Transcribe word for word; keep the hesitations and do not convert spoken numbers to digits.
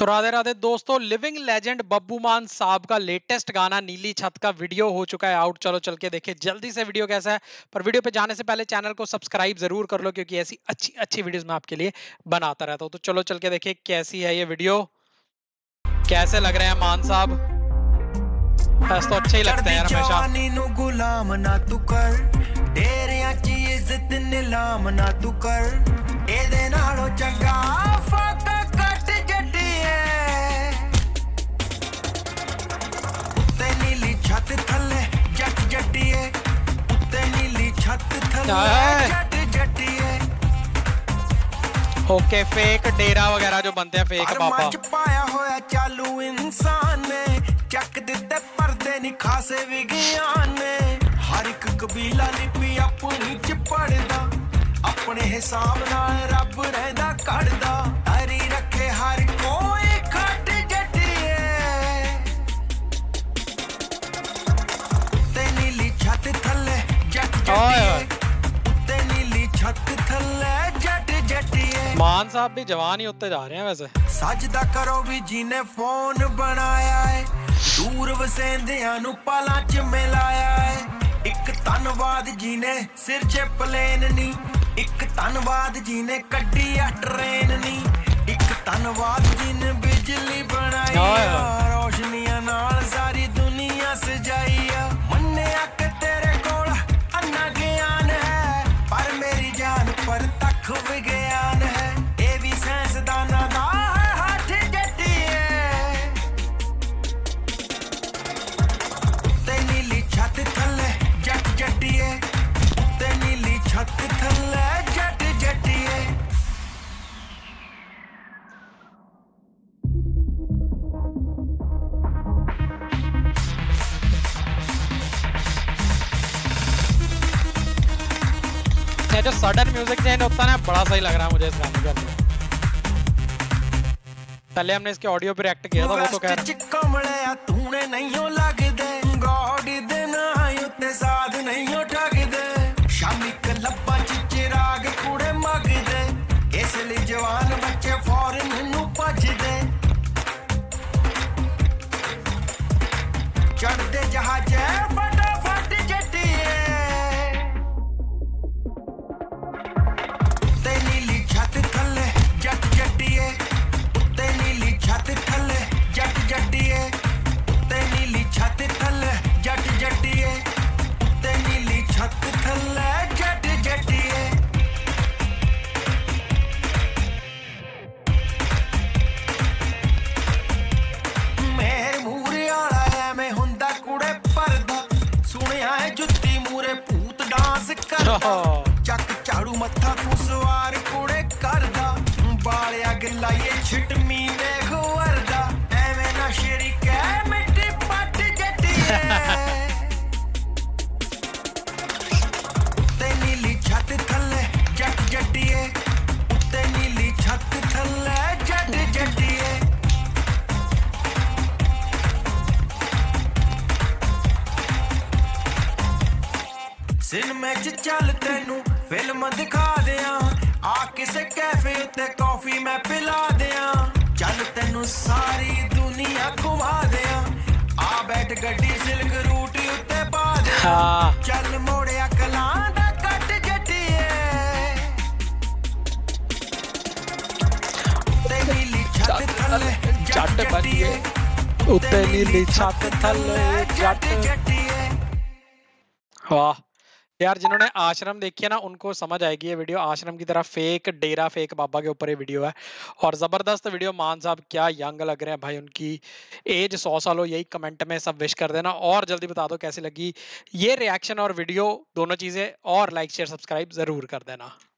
तो राधे राधे दोस्तों, living legend Babbu मान साहब का लेटेस्ट गाना नीली छत का वीडियो हो चुका है आउट। चलो चल के देखें जल्दी से वीडियो कैसा है। पर वीडियो पे जाने से पहले चैनल को सब्सक्राइब जरूर कर लो, क्योंकि ऐसी अच्छी अच्छी वीडियोस मैं आपके लिए बनाता रहता हूँ। तो चलो चल के देखें कैसी है ये वीडियो, कैसे लग रहे हैं मान साहब। बस तो अच्छे ही लगते हैं यार हमेशा। गुलाम ना तू कर, तेरियां ची इज्जत नीलाम ना तू कर, एदे नालों चंगा फाका कट जट्टिए, उत्ते नीली छत थल्ले जट जट्टिए, उत्ते नीली छत थल्ले जट जट्टिए। ओके, फेक डेरा वगैरह जो बनते हैं फेक बाबा। पाया होया चालू इंसान ने, चक दिते पर्दे नहीं खासे विज्ञान ने, हर एक कबीला लिपि अपनी च पढ़दा, अपने हिसाब नाल रब रहदा कढ़दा, हरी रखे हर कोई खट जट्टिए, ते नीली छत थल्ले जट जट्टिए, ते नीली छत थल्ले जट जट्टिए। मान साहब भी जवान ही होते जा रहे हैं वैसे। सजदा करो भी जिने फोन बनाया है, दूर वसेंदियां नु पालां च मिलाया है, एक धन्नवाद जिने सिर च प्लेन नी, एक धन्नवाद जिने कड्डी आ ट्रेन नी, एक धन्नवाद जिने बिजली बनाई आ, रोशनियां नाल सारी दुनिया सजाई आ। मन्निया कि तेरे कोल अन्ना ज्ञान है, पर मेरी जान पर तक विज्ञान है, ये भी साइंसदाना दा हाथ जट्टिए, ते नीली छत थल्ले जट जट्टिए, ते नीली छत थल्ले जट जट्टिए। ये जो सडन म्यूजिक चेंज होता है ना, बड़ा सही लग रहा है मुझे इस गाने के अंदर। पहले हमने इसके ऑडियो पे रिएक्ट किया था, वो तो खैर कमले तूने नहीं हो लगदे, गॉड दे ना उत्ते साथ नहीं हो ठगदे, शामी क्लब्बां च चिराग कूड़े मगदे, इसलिए जवान बच्चे फौरन नू भजदे, चढ़दे जहाजे फटाफट जट्टिए, ते नीली छत थल्ले जट जट्टिए, उत्ते नीली छत थल्ले जट जट्टिए, उत्ते नीली छत थल्ले जट जट्टिए, उत्ते नीली छत थल्ले जट जट्टिए। मेरे मूरे आला एवें हुंदा कुड़े परदा, सुनिया है जुत्ती मूरे भूत डांस करदा, चक झाड़ू मत्था तू सवार कुड़े करदा, बालिया गलाइए छिटमी देख वरदा, एवें ना शरीके मिट्टी पट जट्टिए, ते नीली छत थल्ले जट जट्टिए, ते नीली छत थल्ले जट जट्टिए। सिनेमे च चल तेनू फिल्म दिखा दियां, आ किसे कैफे उत्ते कॉफी मैं पिला दियां, चल तेनू सारी दुनिया घुमा दियां, आ बैठ गड्डी सिल्क रूट उत्ते पा दियां, चल मोड़िया कलां दा कट जट्टिए, ते नीली छत थल्ले जट जट्टिए, उत्ते नीली छत थल्ले जट जट्टिए। वाह यार, जिन्होंने आश्रम देखी है ना उनको समझ आएगी ये वीडियो। आश्रम की तरह फेक डेरा फेक बाबा के ऊपर ये वीडियो है, और जबरदस्त वीडियो। मान साहब क्या यंग लग रहे हैं भाई, उनकी एज सौ साल हो, यही कमेंट में सब विश कर देना, और जल्दी बता दो कैसी लगी ये रिएक्शन और वीडियो, दोनों चीजें, और लाइक शेयर सब्सक्राइब जरूर कर देना।